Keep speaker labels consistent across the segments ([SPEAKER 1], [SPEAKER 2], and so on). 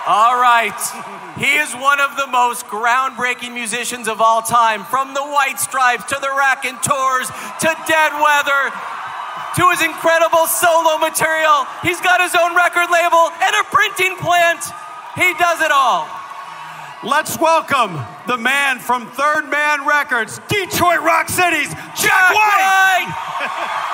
[SPEAKER 1] All right. He is one of the most groundbreaking musicians of all time. From the White Stripes to the Raconteurs to Dead Weather to his incredible solo material. He's got his own record label and a printing plant. He does it all.
[SPEAKER 2] Let's welcome the man from Third Man Records, Detroit Rock City's Jack White!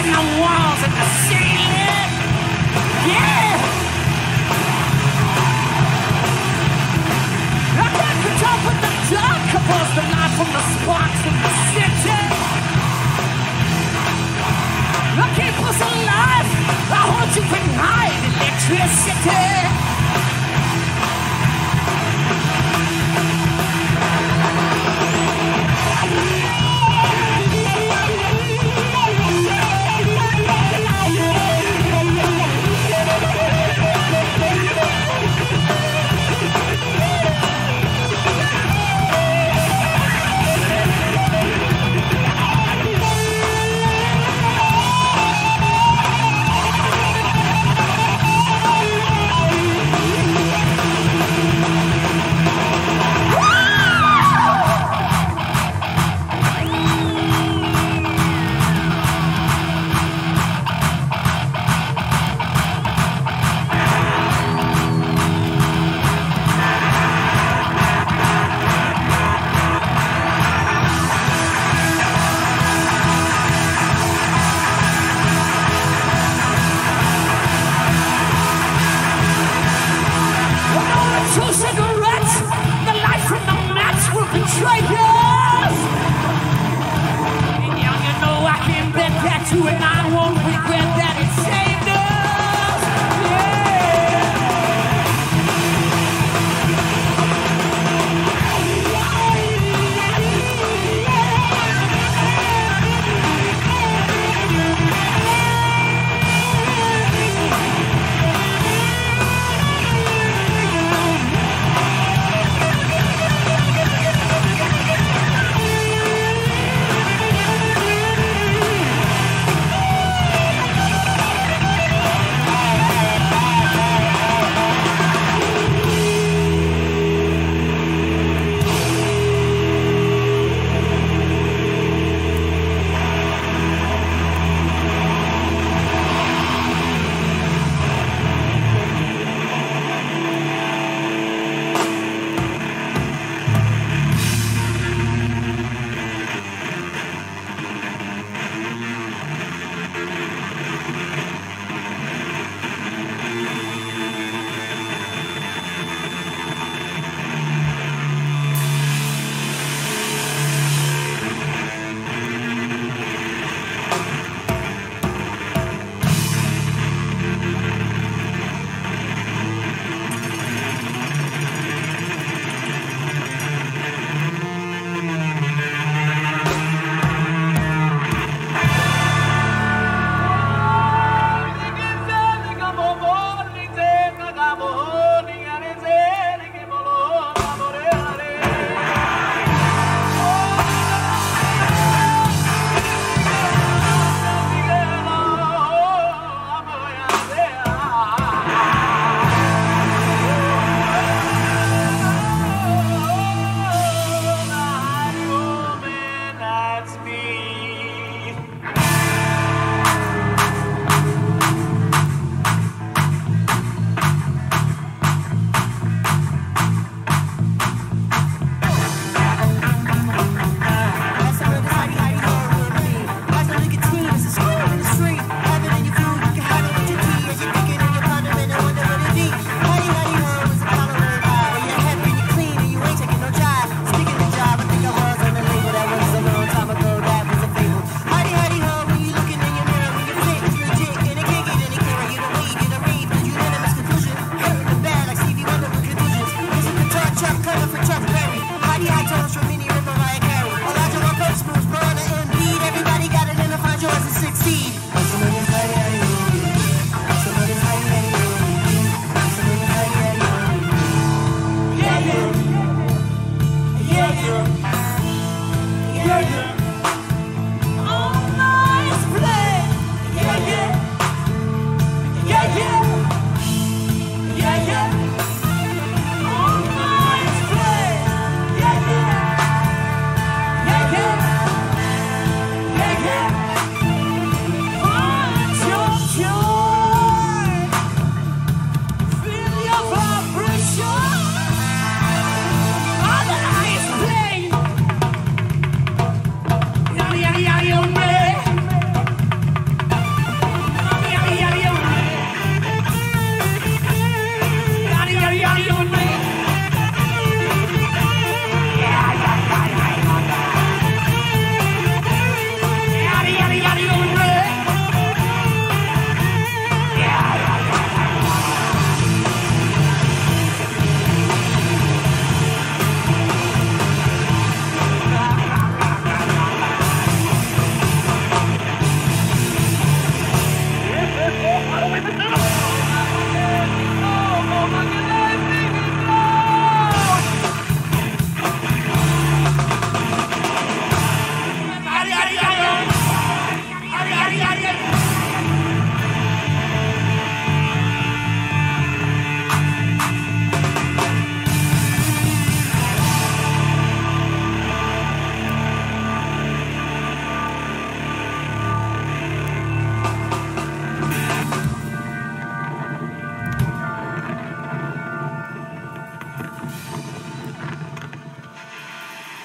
[SPEAKER 3] the walls of the ceiling. Yeah. I can't put up with the dark, compose the light from the sparks of the city. I keep us alive. I hold you behind electricity.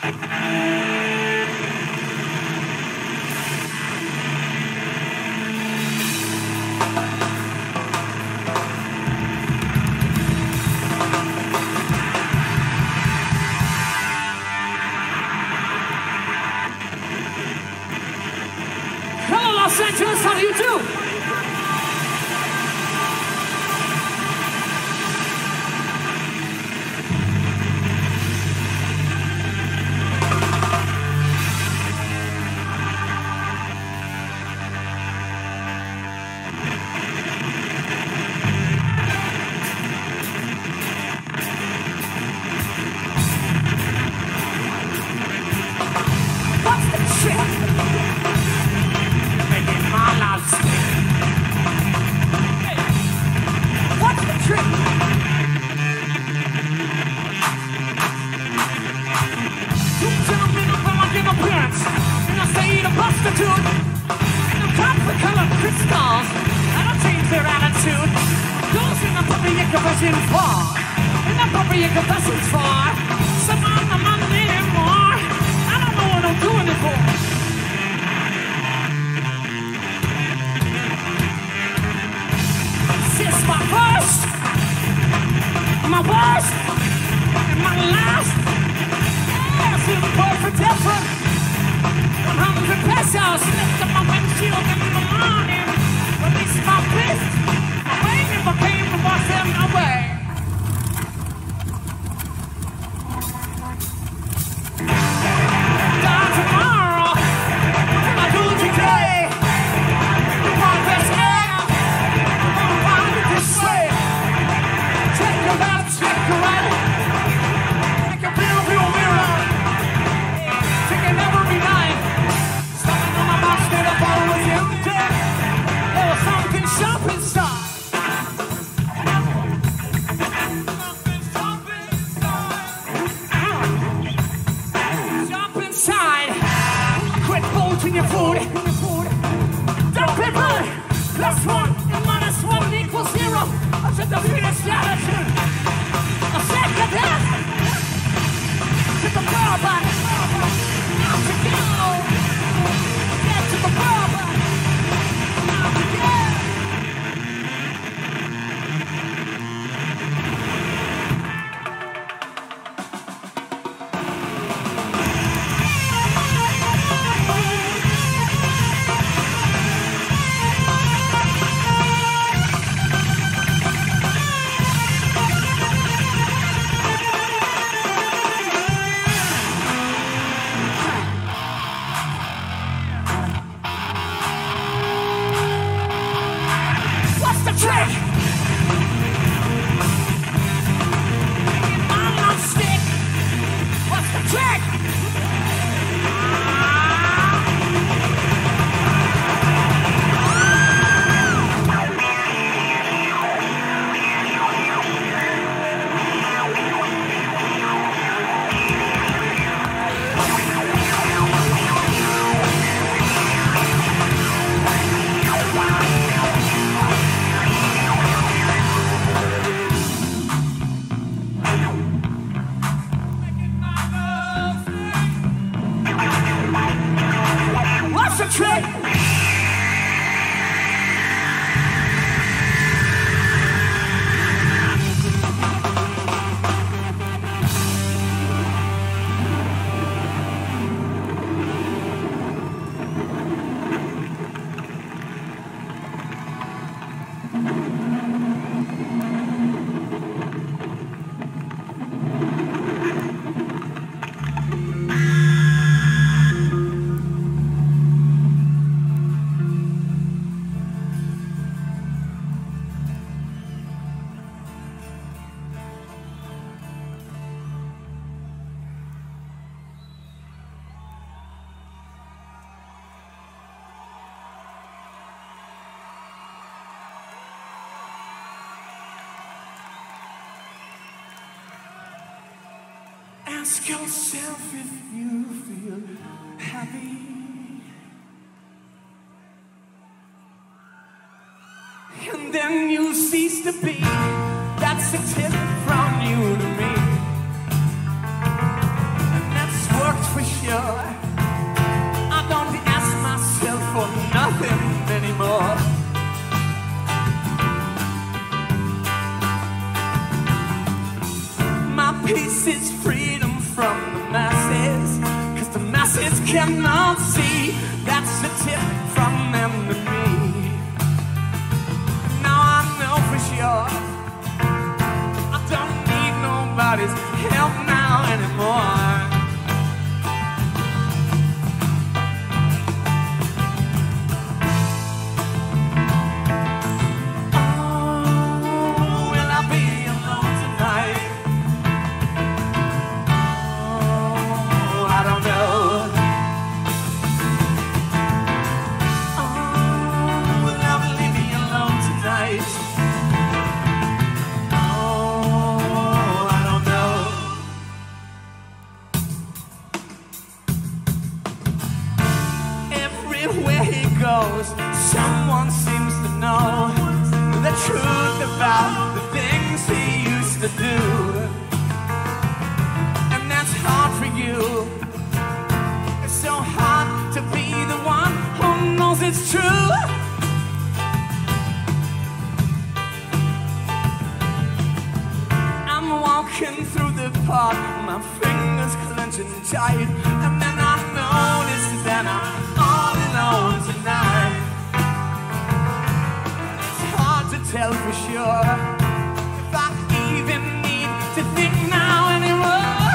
[SPEAKER 3] Los Angeles, how do you do? What's the trick? Making my life stick. Hey, what's the trick? Two gentlemen of elegant appearance, in a state of prostitute, and the copper-colored crystals, that'll change their attitude. Those in the puppy incubation for, in the puppy incubation for, some of the money anymore. I don't know what I'm doing it for. This is my first, my worst, and my last. Yes, it's perfect effort. 100 pesos left on my windshield in the morning. Release my fist. My way never came to wash them away. Die tomorrow. What I do today? Progress air. This way. Check your left, check your right. Take a real mirror. Take it every night. Stopping on my mouth, straight up all the way empty. There was something sharp inside. Sharp inside. Quit bolting your food. Don't be good. +1 and -1 equals 0. I said the fierce attitude. A second death. To the barber. Now to go. Get to the barber. Now to go. What's the trick? Making my love stick. What's the trick? What's the trick? Ask yourself if you feel happy. And then you cease to be. That's a tip from you to me. Let's work cannot see. That's a tip from them to me. Now I know for sure I don't need nobody's help now anymore. Oh, will I be alone tonight? Oh, I don't know. Oh, will I leave me alone tonight? Oh, I don't know. Everywhere he goes, someone seems to know the truth about the things he used to do. And that's hard for you. It's so hard to be the one who knows it's true. I'm walking through the park, my fingers clenching tight, and then I notice that I'm all alone tonight. It's hard to tell for sure if I even need to think now anymore.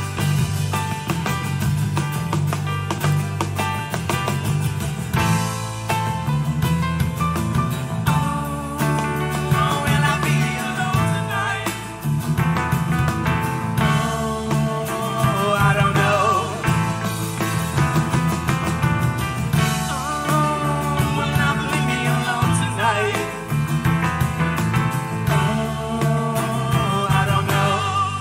[SPEAKER 3] Oh, will I be alone tonight? Oh, I don't know. Oh, will I leave me alone tonight? Oh, I don't know.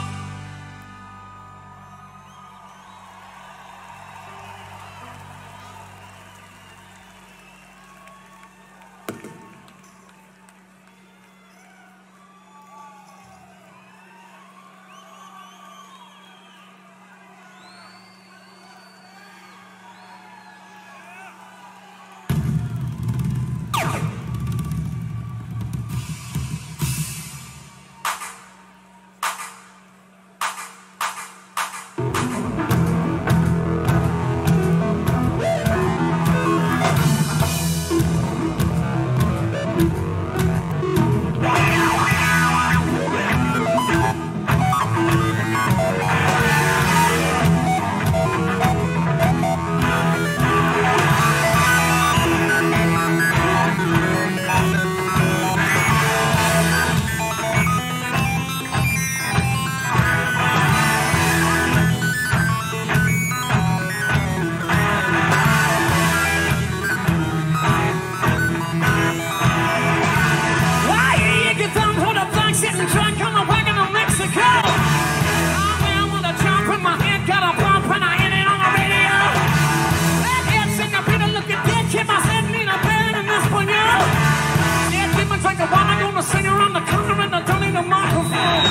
[SPEAKER 3] Why you get down for the back sitting drunk on the wagon to Mexico? Oh, man, with a jump in my head, got a bump and I hit it on the radio. That head singer, Peter, look at that kid, I said, need a band in Espanol. Yeah, keep me drink a while, I'm gonna sing around the corner and I don't need a microphone.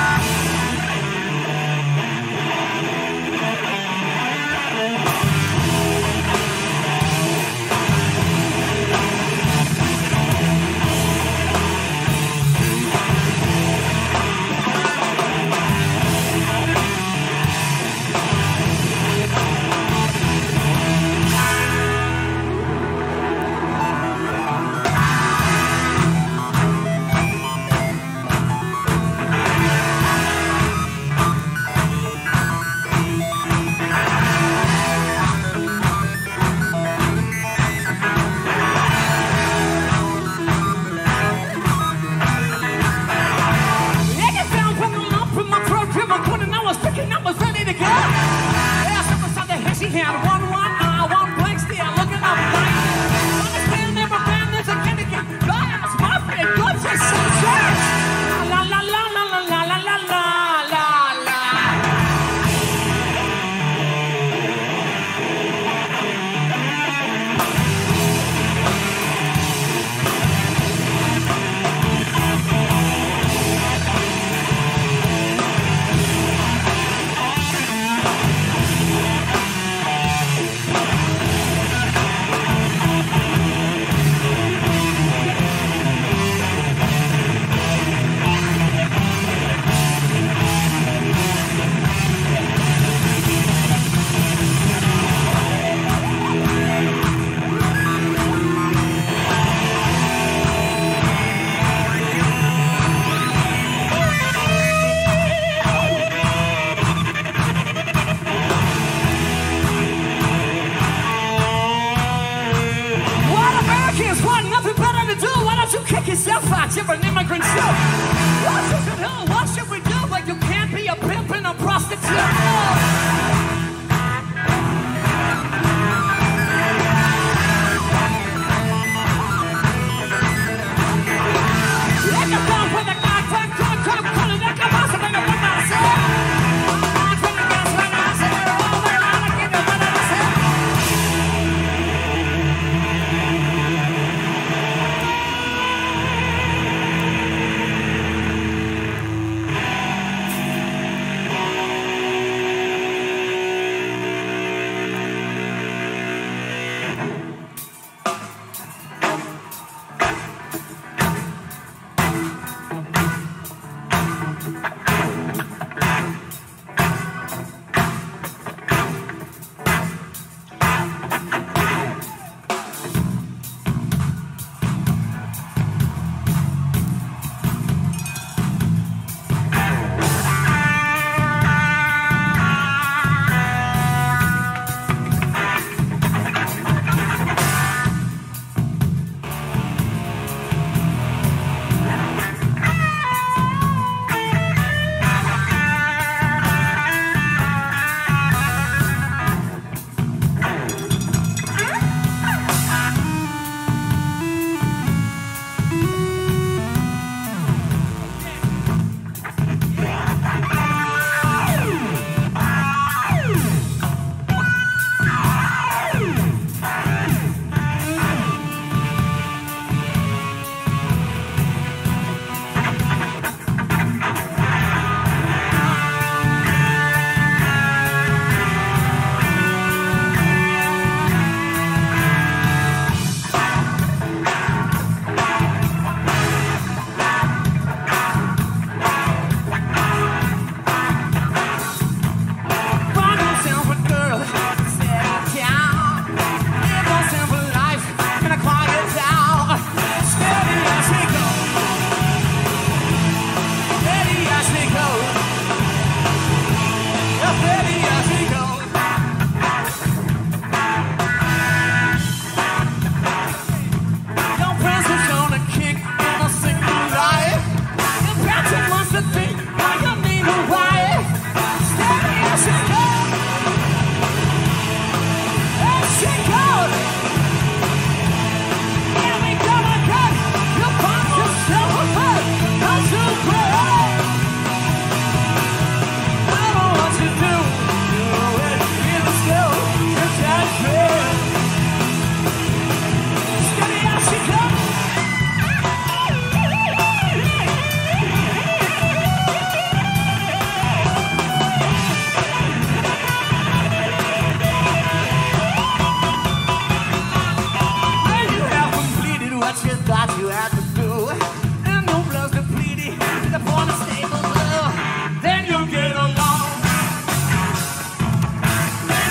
[SPEAKER 3] Yeah, get down from the lump in my throat, clear my throat, and I was thinking I was ready to go. Yeah, step aside the head, she had one eye, one blank stare, looking up right. Understand every band there's a candy can. God's my favorite, God just so church. La la la la la la la la la la la.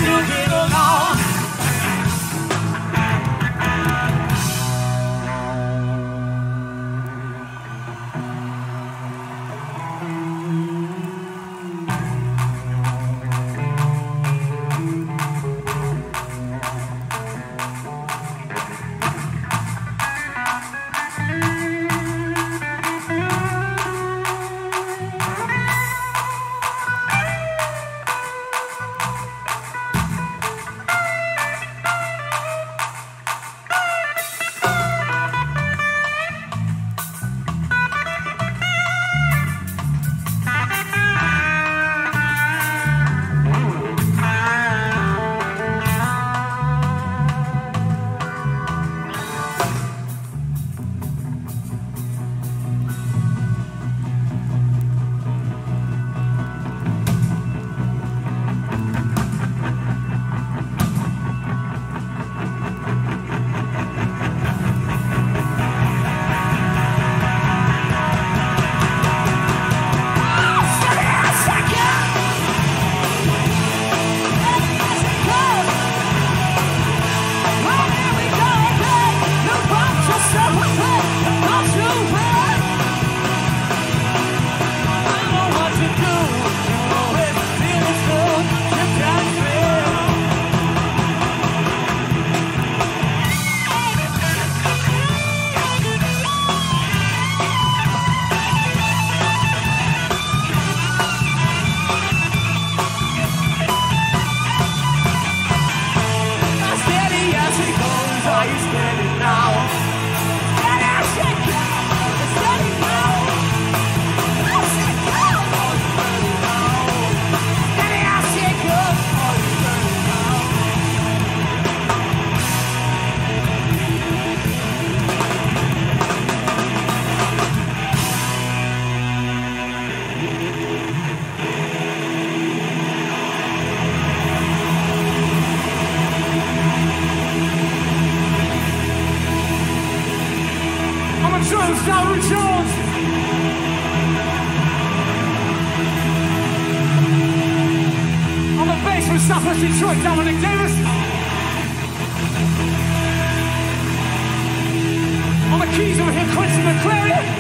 [SPEAKER 3] moving along. Southwest Detroit, Dominic Davis. On the keys over here, Quincy McClary.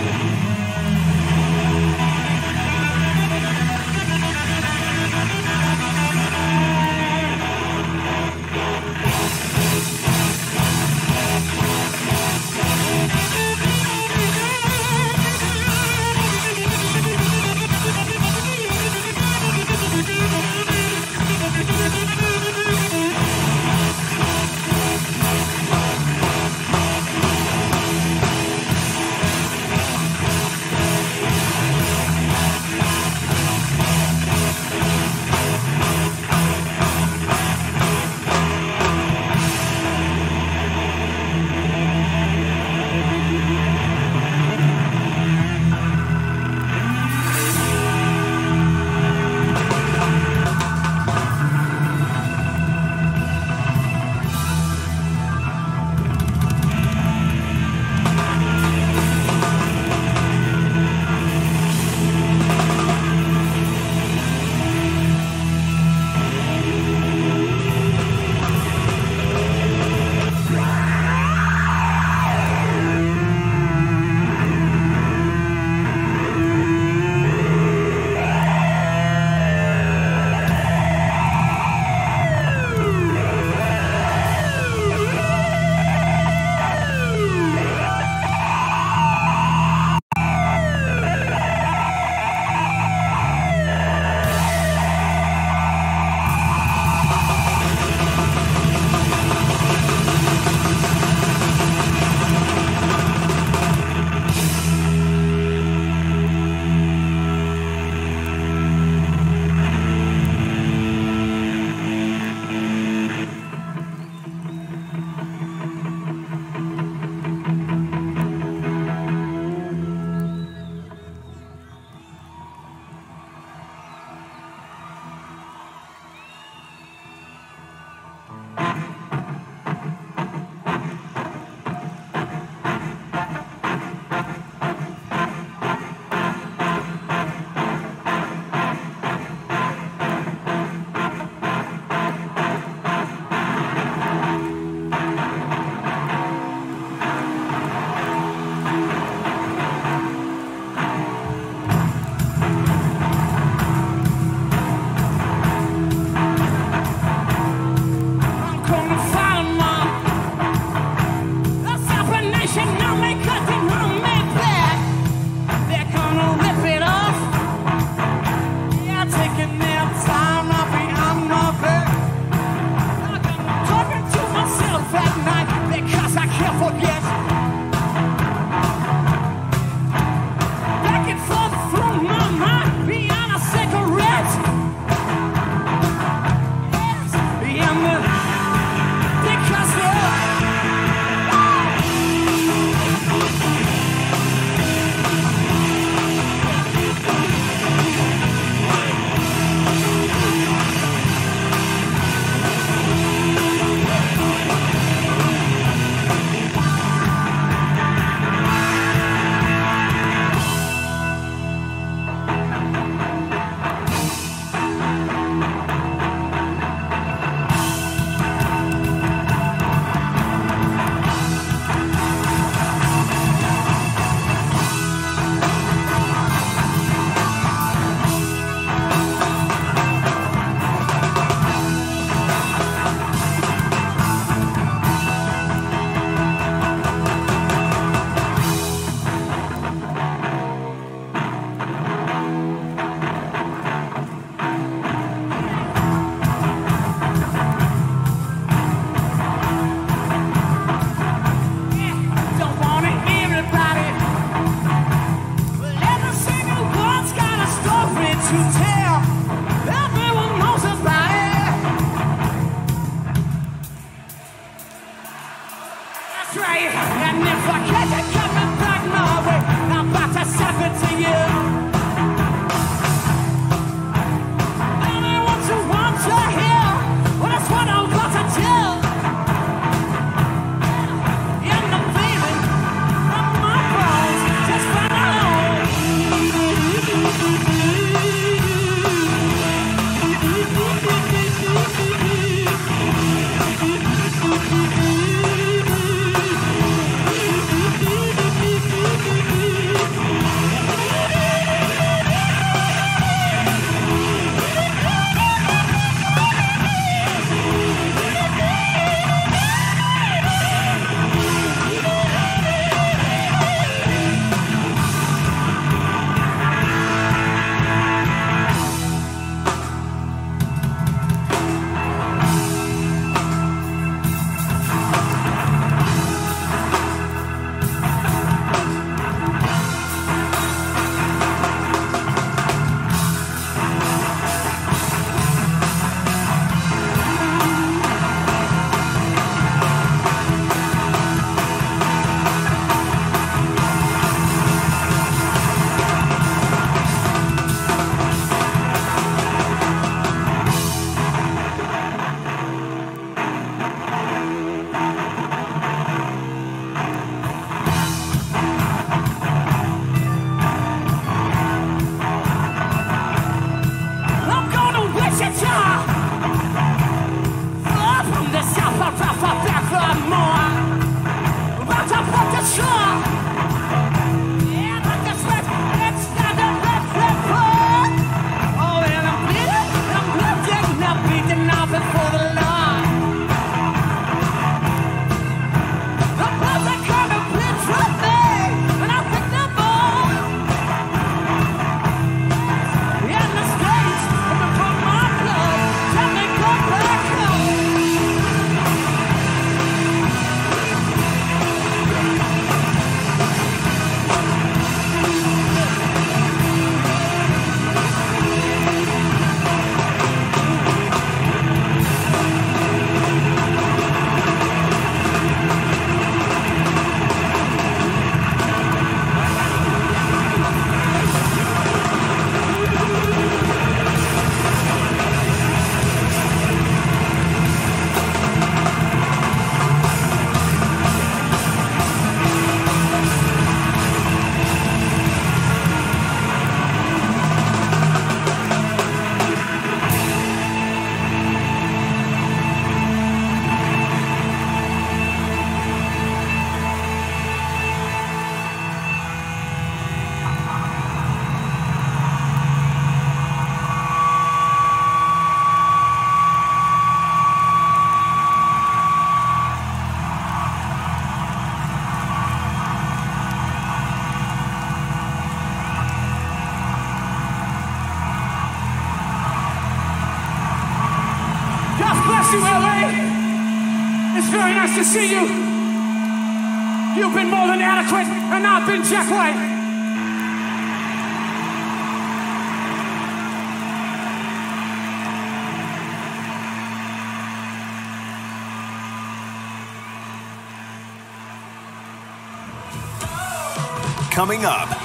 [SPEAKER 3] stopping for the line. The blood that come and blitz from me, and I pick them all. In the States, and become my blood, tell me go back home. You, LA. It's very nice to see you. You've been more than adequate, and I've been Jack White.
[SPEAKER 4] Coming up,